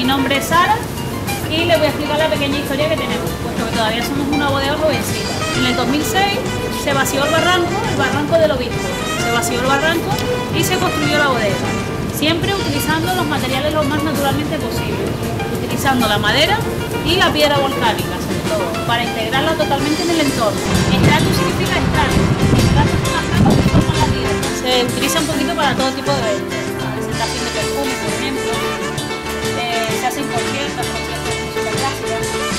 Mi nombre es Sara y les voy a explicar la pequeña historia que tenemos, puesto que todavía somos una bodega jovencita. En el 2006 se vació el barranco del Obispo. Se vació el barranco y se construyó la bodega, siempre utilizando los materiales lo más naturalmente posible, utilizando la madera y la piedra volcánica, sobre todo, para integrarla totalmente en el entorno. Estrato significa estrato. Estrato es una capa que forma la tierra. Se utiliza un poquito para todo tipo de eventos. Presentación de perfumes, por ejemplo. Se hacen conciertos de música clásica.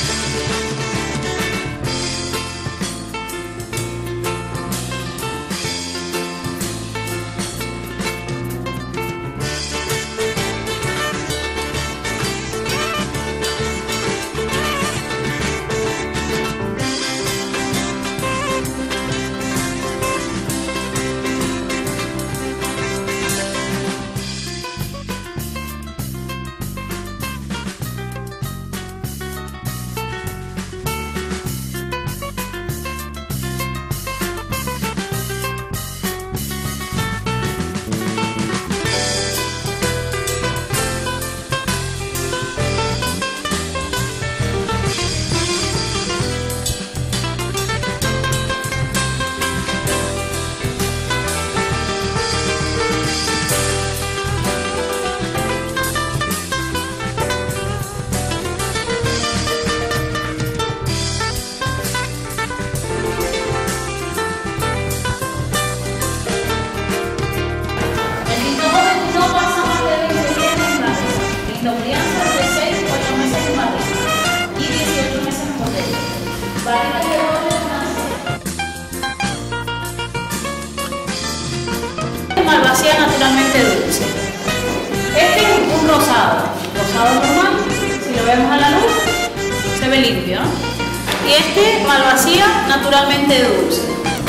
Malvasía naturalmente dulce. Este es un rosado normal, si lo vemos a la luz se ve limpio, ¿no? Y este malvasía naturalmente dulce.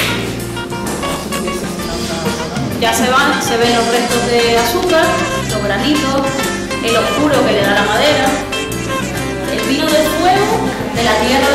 Ya se ven los restos de azúcar, los granitos, el oscuro que le da la madera, el vino del fuego, de la tierra